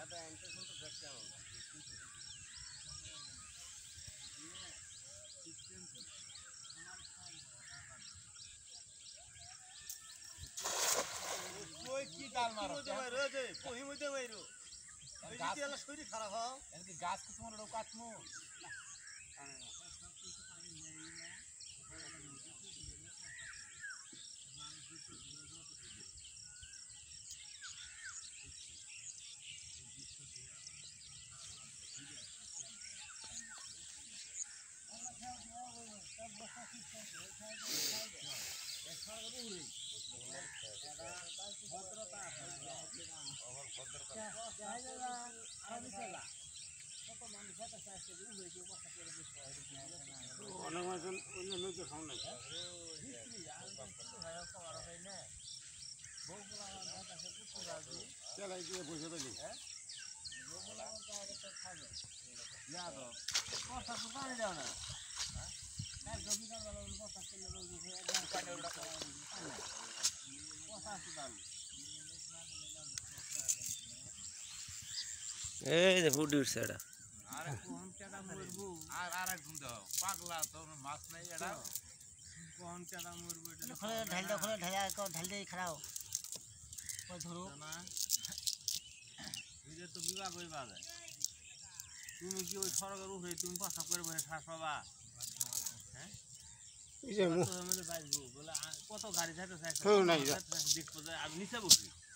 কি ডাল মারো কহি মধ্যে মাইরো শরীর খারাপ হও এমনি গাছ কি তোমার কাটমু অনেক মানুষ অন্য নদী খাও না চালাই দিয়ে বসে পেলি পানি দাও না এই যে ফুটি উঠছে এটা পাগলা তো মাছ নাই এটা ঢাল দিয়ে খারাও ধরো তো বিবাহ করিবা তুমি কি ওই সরকার উপরে তুমি প্রস্তাব করে বসে শ্বাস পাবা হ্যাঁ বলে কত গাড়ি যাইতে চাইছে আমি নিচে বসি